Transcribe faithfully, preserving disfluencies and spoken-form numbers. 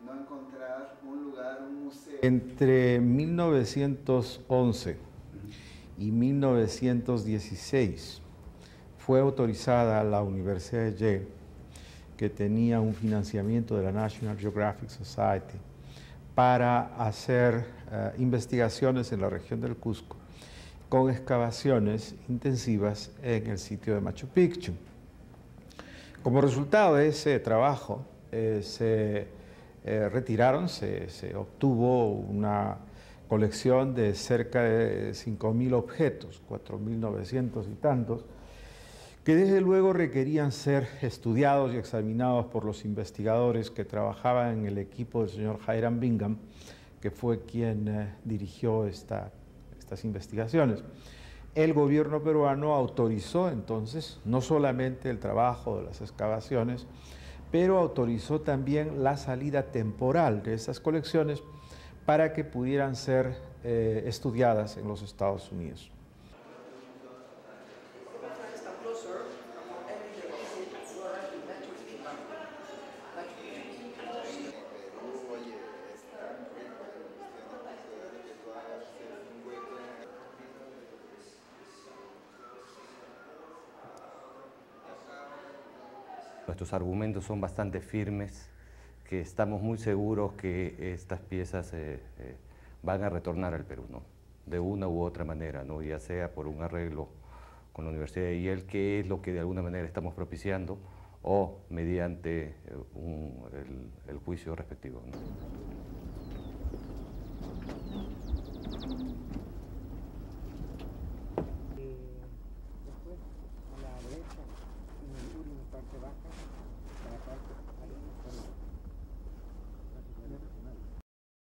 no encontrar un lugar, un museo. Entre mil novecientos once y mil novecientos dieciséis fue autorizada la Universidad de Yale, que tenía un financiamiento de la National Geographic Society, para hacer uh, investigaciones en la región del Cusco con excavaciones intensivas en el sitio de Machu Picchu. Como resultado de ese trabajo, eh, se eh, retiraron, se, se obtuvo una colección de cerca de cinco mil objetos, cuatro mil novecientos y tantos, que desde luego requerían ser estudiados y examinados por los investigadores que trabajaban en el equipo del señor Hiram Bingham, que fue quien eh, dirigió esta, estas investigaciones. El gobierno peruano autorizó entonces no solamente el trabajo de las excavaciones, pero autorizó también la salida temporal de estas colecciones para que pudieran ser eh, estudiadas en los Estados Unidos. Nuestros argumentos son bastante firmes, que estamos muy seguros que estas piezas eh, eh, van a retornar al Perú, ¿no? De una u otra manera, ¿no? Ya sea por un arreglo con la Universidad de Yale, que es lo que de alguna manera estamos propiciando, o mediante un, el, el juicio respectivo, ¿no?